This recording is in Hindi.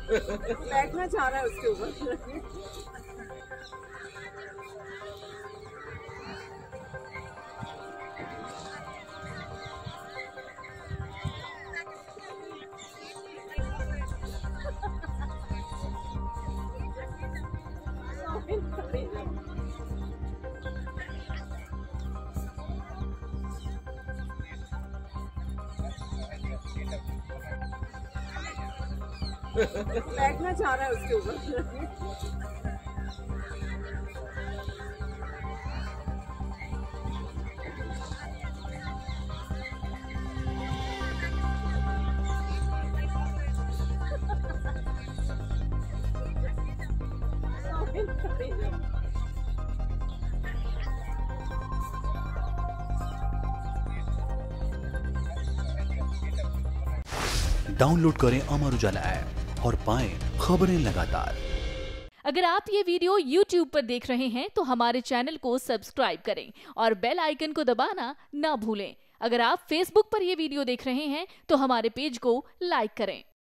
बैठना चाह रहा है उसके ऊपर। बैठना चाह रहा है उसके ऊपर। डाउनलोड करें अमर उजाला ऐप और पाएं खबरें लगातार। अगर आप ये वीडियो YouTube पर देख रहे हैं तो हमारे चैनल को सब्सक्राइब करें और बेल आइकन को दबाना ना भूलें। अगर आप Facebook पर ये वीडियो देख रहे हैं तो हमारे पेज को लाइक करें।